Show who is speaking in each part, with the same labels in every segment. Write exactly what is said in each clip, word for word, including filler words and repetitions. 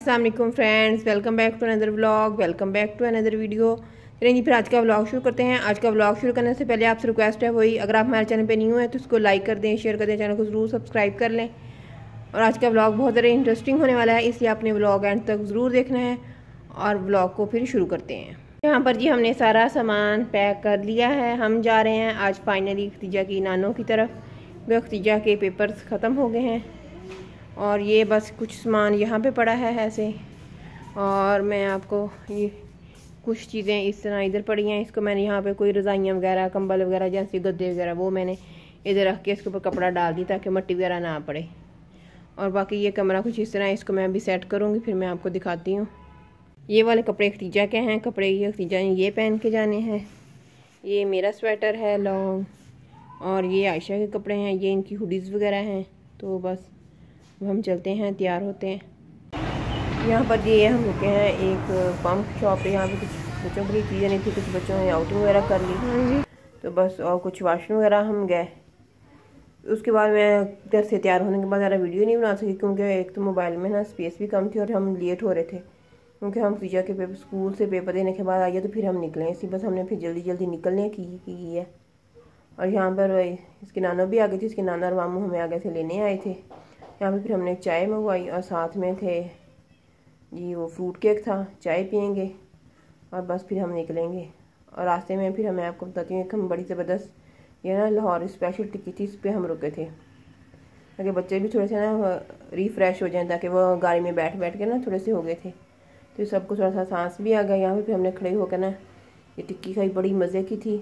Speaker 1: अस्सलाम वालेकुम friends, welcome back to another vlog welcome back to another video. चलिए जी, फिर आज का व्लॉग शुरू करते हैं। आज का व्लॉग शुरू करने से पहले आपसे रिक्वेस्ट है वही, अगर आप हमारे चैनल पे न्यू है तो उसको लाइक कर दें, शेयर कर दें, चैनल को ज़रूर सब्सक्राइब कर लें। और आज का व्लॉग बहुत ज़्यादा इंटरेस्टिंग होने वाला है, इसलिए आपने व्लॉग एंड तक ज़रूर देखना है। और व्लॉग को फिर शुरू करते हैं। यहाँ पर जी हमने सारा सामान पैक कर लिया है। हम जा रहे हैं आज फाइनली खतीजा की नानों की तरफ। वे खतीजा के पेपर्स ख़त्म हो गए हैं और ये बस कुछ सामान यहाँ पे पड़ा है ऐसे। और मैं आपको ये कुछ चीज़ें इस तरह इधर पड़ी हैं, इसको मैंने यहाँ पे कोई रज़ाइयाँ वगैरह, कंबल वगैरह, जैसे गद्दे वगैरह, वो मैंने इधर रख के इसके ऊपर कपड़ा डाल दी ताकि मिट्टी वगैरह ना पड़े। और बाकी ये कमरा कुछ इस तरह, इसको मैं अभी सेट करूँगी, फिर मैं आपको दिखाती हूँ। ये वाले कपड़े खतीजा के हैं, कपड़े ये खतीजा ने ये पहन के जाने हैं। ये मेरा स्वेटर है लॉन्ग, और ये आयशा के कपड़े हैं, ये इनकी हुडीज़ वगैरह हैं। तो बस हम चलते हैं, तैयार होते हैं। यहाँ पर ये हम रुके हैं एक पंप शॉप पे। यहाँ पे कुछ बच्चों के लिए चीज़ें नहीं थी, कुछ बच्चों ने आउटिंग वगैरह कर ली। हाँ जी। तो बस और कुछ वाशरूम वगैरह हम गए। उसके बाद मैं घर से तैयार होने के बाद ज़्यादा वीडियो नहीं बना सकी, क्योंकि एक तो मोबाइल में ना स्पेस भी कम थी और हम लेट हो रहे थे, क्योंकि हम खतीजा के पेपर स्कूल से पेपर देने के बाद आइए तो फिर हम निकले। इसी बस हमने फिर जल्दी जल्दी निकलने की की है। और यहाँ पर इसके नाना भी आ गए थे, इसके नाना और मामू हमें आगे से लेने आए थे। यहाँ पे फिर हमने चाय मंगवाई और साथ में थे जी वो फ्रूट केक था, चाय पियेंगे और बस फिर हम निकलेंगे। और रास्ते में फिर मैं आपको बताती हूँ, एक हम बड़ी ज़बरदस्त ये ना लाहौर स्पेशल टिक्की थी, इस पर हम रुके थे ताकि बच्चे भी थोड़े से ना रिफ़्रेश हो जाएं, ताकि वो गाड़ी में बैठ बैठ के ना थोड़े से हो गए थे, तो सबको थोड़ा सा सांस भी आ गया। यहाँ पर फिर हमने खड़े होकर ना ये टिक्की खाई, बड़ी मज़े की थी।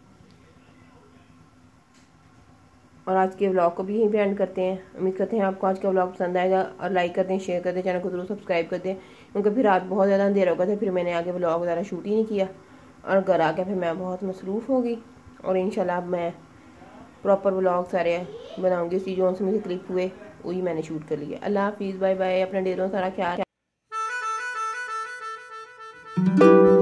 Speaker 1: और आज के व्लॉग को भी यहीं पे एंड करते हैं। उम्मीद करते हैं आपको आज का व्लॉग पसंद आएगा, और लाइक कर दें, शेयर कर दें, चैनल को जरूर सब्सक्राइब कर दें, क्योंकि फिर रात बहुत ज़्यादा अंधेरा हो गया था, फिर मैंने आगे व्लॉग वगैरह शूट ही नहीं किया। और घर आके फिर मैं बहुत मसरूफ़ होगी, और इंशाल्लाह अब मैं प्रॉपर व्लॉग सारे बनाऊँगी। उसी जो से मुझे क्लिप हुए वही मैंने शूट कर लिया। अल्लाह हाफिज़, बाय बाय, अपना ढेरों सारा ख्याल।